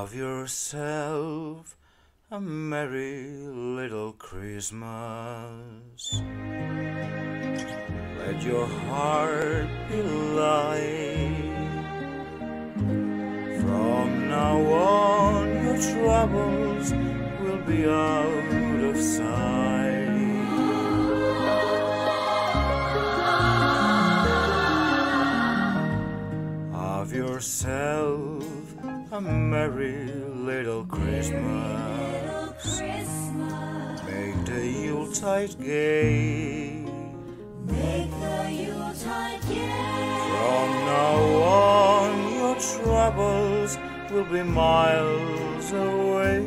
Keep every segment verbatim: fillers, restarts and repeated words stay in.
Have yourself a merry little Christmas. Let your heart be light. From now on your troubles will be out of sight. Have yourself a merry little Christmas. Make the Yuletide gay. Make the Yuletide gay. From now on your troubles will be miles away.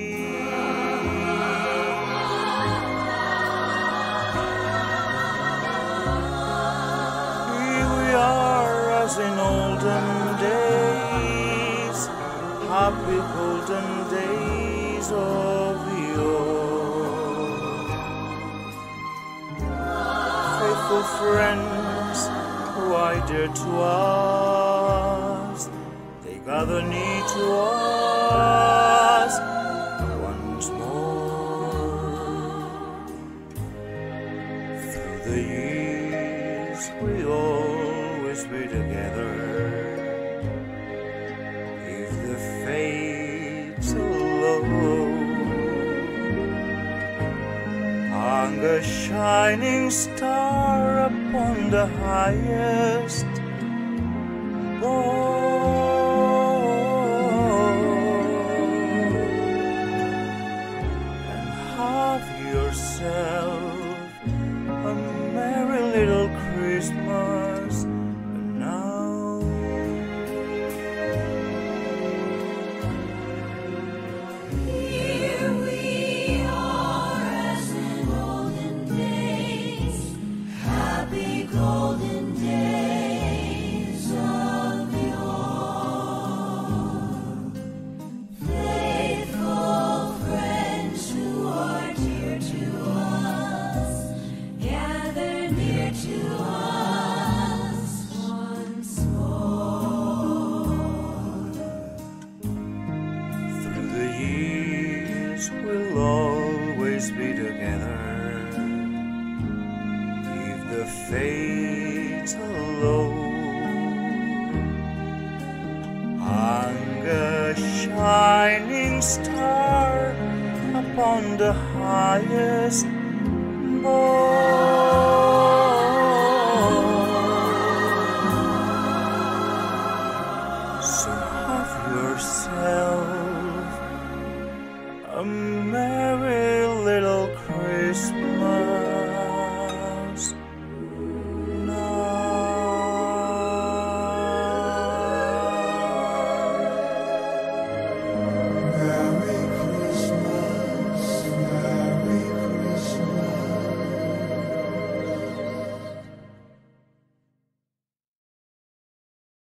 Here we are as in olden days, happy golden days of yore. Faithful friends who are dear to us, they gather near to us once more. Through the years we always be together. If the fates allow, hung a shining star upon the highest bough, and have yourself a merry little Christmas now. Here we are as in olden days, happy golden days of yore. Faithful friends who are dear to us, gather near to us once more. Through the years we'll always be together. If the fates allow, hung a shining star upon the highest bough.